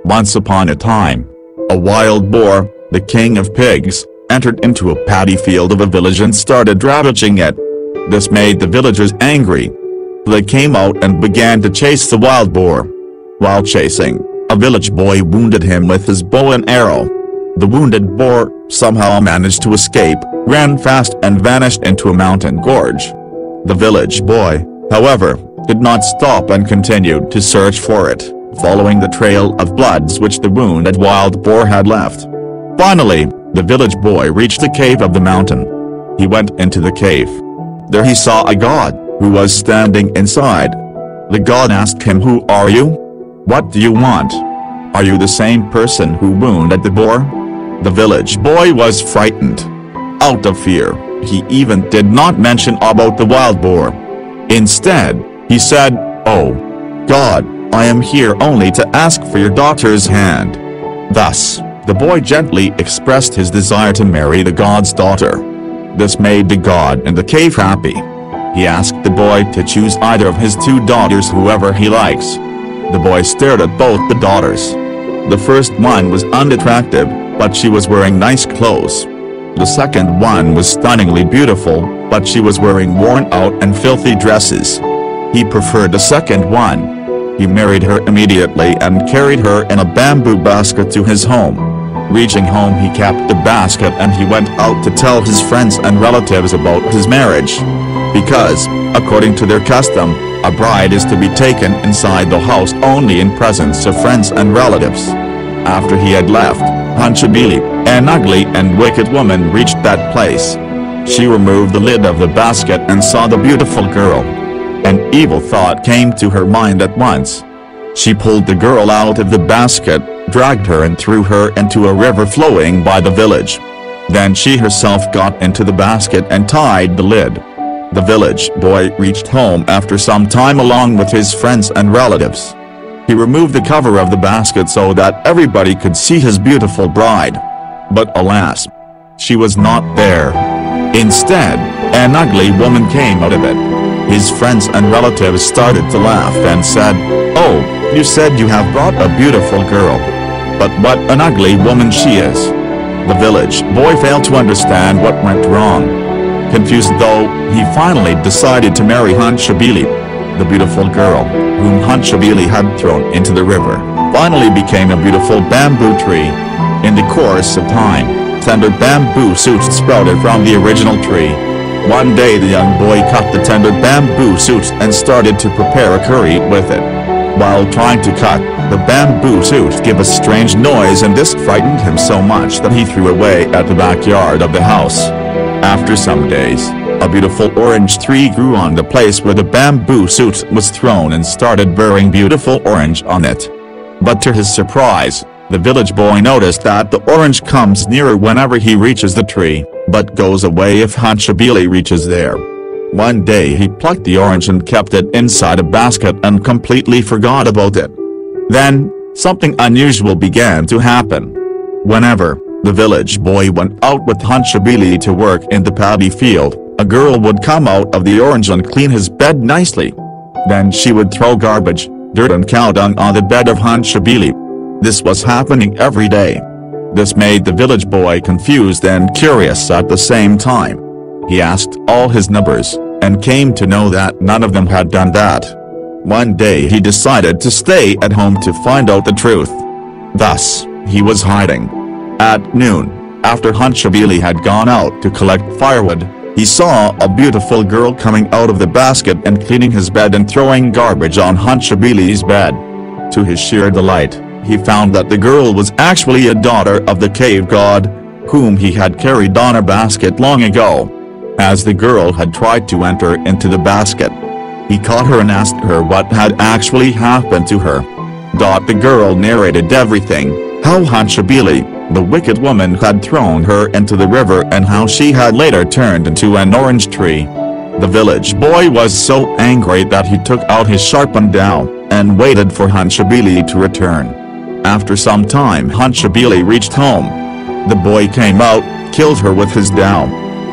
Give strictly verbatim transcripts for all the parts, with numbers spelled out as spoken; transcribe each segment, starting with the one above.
Once upon a time, a wild boar, the king of pigs, entered into a paddy field of a village and started ravaging it. This made the villagers angry. They came out and began to chase the wild boar. While chasing, a village boy wounded him with his bow and arrow. The wounded boar somehow managed to escape, ran fast and vanished into a mountain gorge. The village boy, however, did not stop and continued to search for it, following the trail of bloods which the wounded wild boar had left. Finally, the village boy reached the cave of the mountain. He went into the cave. There he saw a god, who was standing inside. The god asked him, "Who are you? What do you want? Are you the same person who wounded the boar?" The village boy was frightened. Out of fear, he even did not mention about the wild boar. Instead, he said, "Oh, God, I am here only to ask for your daughter's hand." Thus, the boy gently expressed his desire to marry the god's daughter. This made the god in the cave happy. He asked the boy to choose either of his two daughters, whoever he likes. The boy stared at both the daughters. The first one was unattractive, but she was wearing nice clothes. The second one was stunningly beautiful, but she was wearing worn-out and filthy dresses. He preferred the second one. He married her immediately and carried her in a bamboo basket to his home. Reaching home, he kept the basket and he went out to tell his friends and relatives about his marriage. Because, according to their custom, a bride is to be taken inside the house only in presence of friends and relatives. After he had left, Hunchibili, an ugly and wicked woman, reached that place. She removed the lid of the basket and saw the beautiful girl. An evil thought came to her mind at once. She pulled the girl out of the basket, dragged her and threw her into a river flowing by the village. Then she herself got into the basket and tied the lid. The village boy reached home after some time along with his friends and relatives. He removed the cover of the basket so that everybody could see his beautiful bride. But alas, she was not there. Instead, an ugly woman came out of it. His friends and relatives started to laugh and said, "Oh, you said you have brought a beautiful girl. But what an ugly woman she is." The village boy failed to understand what went wrong. Confused though, he finally decided to marry Hunchibili. The beautiful girl, whom Hunchibili had thrown into the river, finally became a beautiful bamboo tree. In the course of time, tender bamboo shoots sprouted from the original tree. One day the young boy cut the tender bamboo shoots and started to prepare a curry with it. While trying to cut, the bamboo shoots gave a strange noise, and this frightened him so much that he threw away at the backyard of the house. After some days, a beautiful orange tree grew on the place where the bamboo shoot was thrown and started bearing beautiful orange on it. But to his surprise, the village boy noticed that the orange comes nearer whenever he reaches the tree, but goes away if Hunchibili reaches there. One day he plucked the orange and kept it inside a basket and completely forgot about it. Then, something unusual began to happen. Whenever the village boy went out with Hunchibili to work in the paddy field, a girl would come out of the orange and clean his bed nicely. Then she would throw garbage, dirt and cow dung on the bed of Hunchibili. This was happening every day. This made the village boy confused and curious at the same time. He asked all his neighbors, and came to know that none of them had done that. One day he decided to stay at home to find out the truth. Thus, he was hiding. At noon, after Hunchibili had gone out to collect firewood, he saw a beautiful girl coming out of the basket and cleaning his bed and throwing garbage on Hunchibili's bed. To his sheer delight, he found that the girl was actually a daughter of the cave god, whom he had carried on a basket long ago. As the girl had tried to enter into the basket, he caught her and asked her what had actually happened to her. The girl narrated everything, how Hunchibili, the wicked woman, had thrown her into the river and how she had later turned into an orange tree. The village boy was so angry that he took out his sharpened dao, and waited for Hunchibili to return. After some time Hunchibili reached home. The boy came out, killed her with his dao.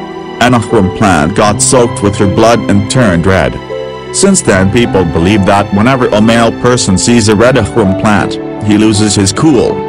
An ahrum plant got soaked with her blood and turned red. Since then people believe that whenever a male person sees a red ahrum plant, he loses his cool.